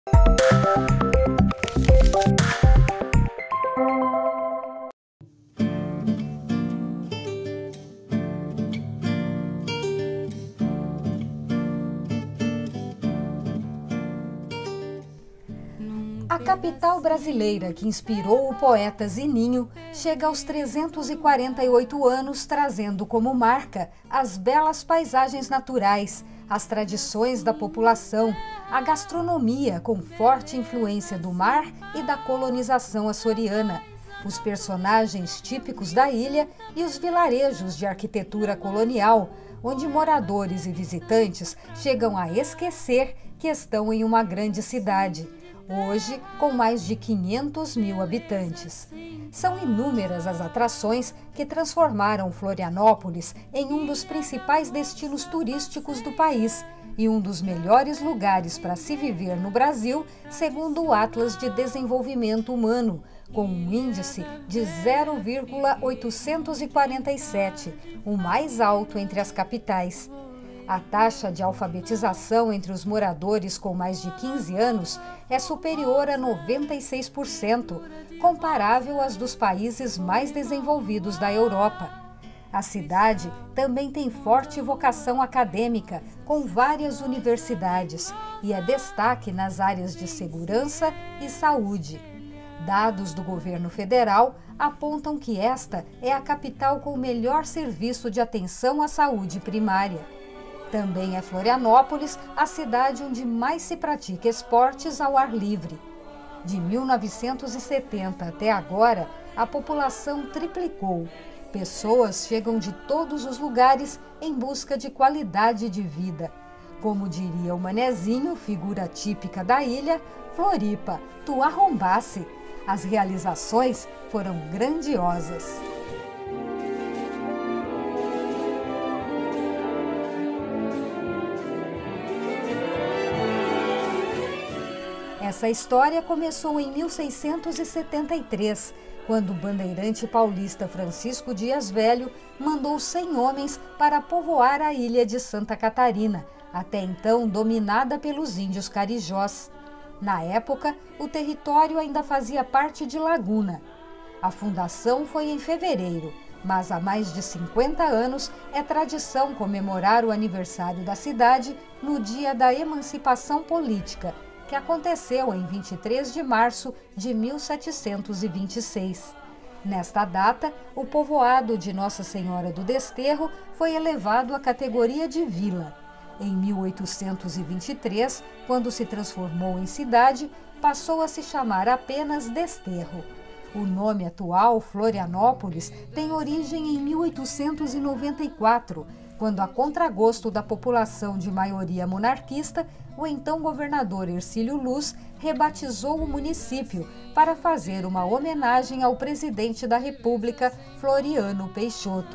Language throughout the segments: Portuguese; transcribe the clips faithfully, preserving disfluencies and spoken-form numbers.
A capital brasileira que inspirou o poeta Zininho chega aos trezentos e quarenta e oito anos, trazendo como marca as belas paisagens naturais, as tradições da população, a gastronomia com forte influência do mar e da colonização açoriana, os personagens típicos da ilha e os vilarejos de arquitetura colonial, onde moradores e visitantes chegam a esquecer que estão em uma grande cidade, hoje com mais de quinhentos mil habitantes. São inúmeras as atrações que transformaram Florianópolis em um dos principais destinos turísticos do país e um dos melhores lugares para se viver no Brasil, segundo o Atlas de Desenvolvimento Humano, com um índice de zero vírgula oitocentos e quarenta e sete, o mais alto entre as capitais. A taxa de alfabetização entre os moradores com mais de quinze anos é superior a noventa e seis por cento, comparável às dos países mais desenvolvidos da Europa. A cidade também tem forte vocação acadêmica, com várias universidades, e é destaque nas áreas de segurança e saúde. Dados do governo federal apontam que esta é a capital com o melhor serviço de atenção à saúde primária. Também é Florianópolis a cidade onde mais se pratica esportes ao ar livre. De mil novecentos e setenta até agora, a população triplicou. Pessoas chegam de todos os lugares em busca de qualidade de vida. Como diria o Manezinho, figura típica da ilha, Floripa, tu arrombasse. As realizações foram grandiosas. Essa história começou em mil seiscentos e setenta e três, quando o bandeirante paulista Francisco Dias Velho mandou cem homens para povoar a ilha de Santa Catarina, até então dominada pelos índios carijós. Na época, o território ainda fazia parte de Laguna. A fundação foi em fevereiro, mas há mais de cinquenta anos é tradição comemorar o aniversário da cidade no dia da emancipação política, que aconteceu em vinte e três de março de mil setecentos e vinte e seis. Nesta data, o povoado de Nossa Senhora do Desterro foi elevado à categoria de vila. Em mil oitocentos e vinte e três, quando se transformou em cidade, passou a se chamar apenas Desterro. O nome atual, Florianópolis, tem origem em mil oitocentos e noventa e quatro, quando, a contragosto da população de maioria monarquista, o então governador Hercílio Luz rebatizou o município para fazer uma homenagem ao presidente da República, Floriano Peixoto.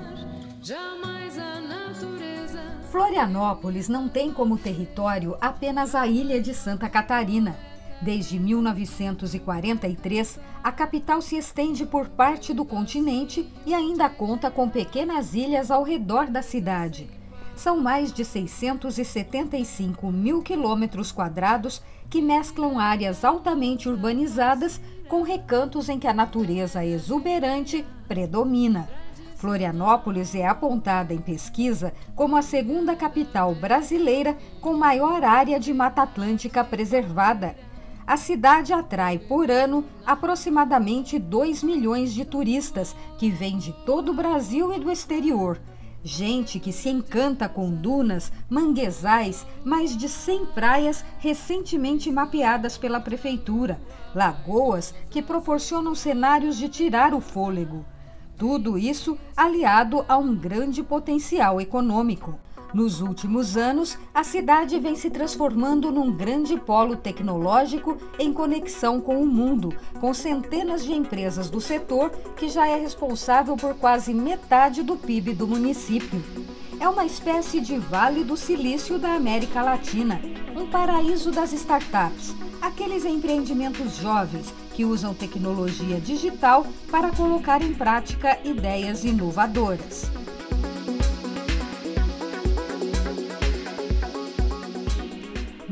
Florianópolis não tem como território apenas a ilha de Santa Catarina. Desde mil novecentos e quarenta e três, a capital se estende por parte do continente e ainda conta com pequenas ilhas ao redor da cidade. São mais de seiscentos e setenta e cinco mil quilômetros quadrados que mesclam áreas altamente urbanizadas com recantos em que a natureza exuberante predomina. Florianópolis é apontada em pesquisa como a segunda capital brasileira com maior área de Mata Atlântica preservada. A cidade atrai por ano aproximadamente dois milhões de turistas que vêm de todo o Brasil e do exterior. Gente que se encanta com dunas, manguezais, mais de cem praias recentemente mapeadas pela prefeitura, lagoas que proporcionam cenários de tirar o fôlego. Tudo isso aliado a um grande potencial econômico. Nos últimos anos, a cidade vem se transformando num grande polo tecnológico em conexão com o mundo, com centenas de empresas do setor que já é responsável por quase metade do P I B do município. É uma espécie de Vale do Silício da América Latina, um paraíso das startups, aqueles empreendimentos jovens que usam tecnologia digital para colocar em prática ideias inovadoras.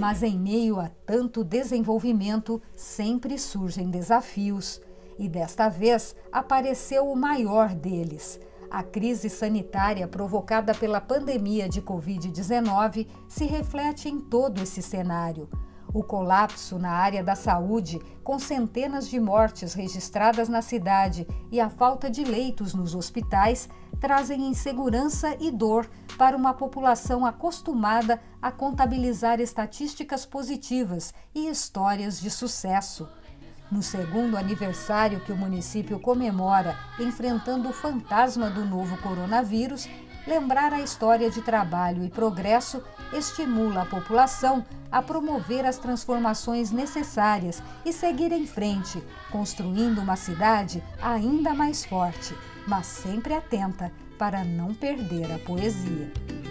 Mas em meio a tanto desenvolvimento, sempre surgem desafios. E desta vez apareceu o maior deles. A crise sanitária provocada pela pandemia de covid dezenove se reflete em todo esse cenário. O colapso na área da saúde, com centenas de mortes registradas na cidade e a falta de leitos nos hospitais, trazem insegurança e dor para uma população acostumada a contabilizar estatísticas positivas e histórias de sucesso. No segundo aniversário que o município comemora enfrentando o fantasma do novo coronavírus, lembrar a história de trabalho e progresso estimula a população a promover as transformações necessárias e seguir em frente, construindo uma cidade ainda mais forte, mas sempre atenta para não perder a poesia.